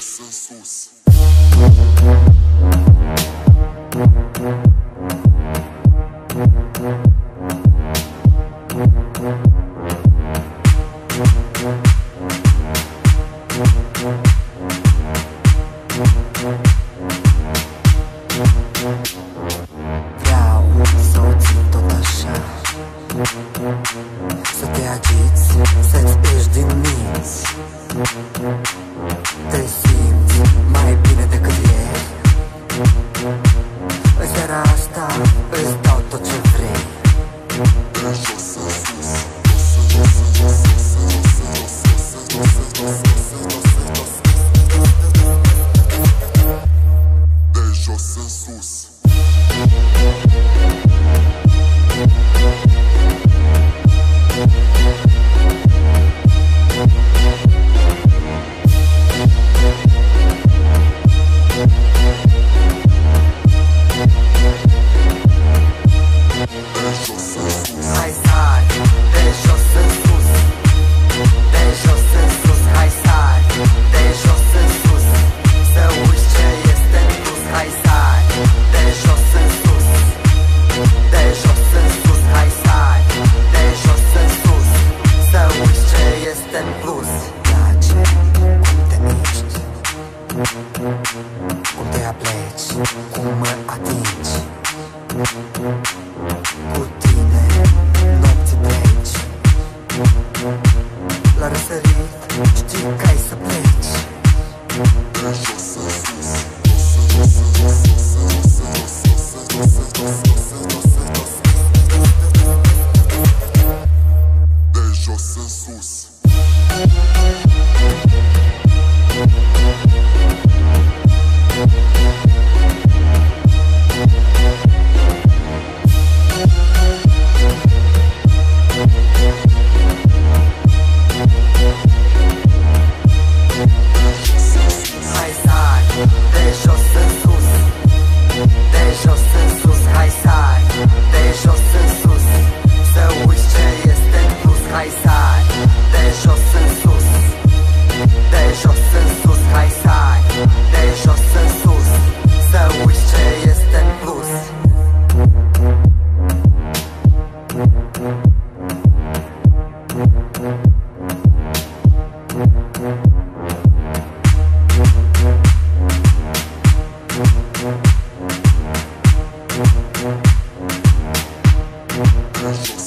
jos în sus. Vreau să o țin tot așa, să te agiți, să-ți ieși din minți. Te simți mai bine decât ieri. În seara asta îți dau tot ce vrei. De jos în sus. De jos în sus. Hai sari, de jos în sus. De jos în sus, hai sari, de jos în sus. Să uiți ce este în plus, hai sari, de jos în sus. De jos în sus, hai sari, de jos în sus. Să uiți ce este în plus. Place cum te miști, cum te apleci, cum mă atingi. Cu tine nopți pleci, la răsărit știi că ai să pleci. De jos în sus. De jos în sus. Hai sari, de jos în sus. De jos în sus, hai sari, de jos în sus. Să uiți ce este în plus, hai sari, de jos în sus. De jos în sus, hai sari, de jos în sus. Să uiți ce este în plus. De jos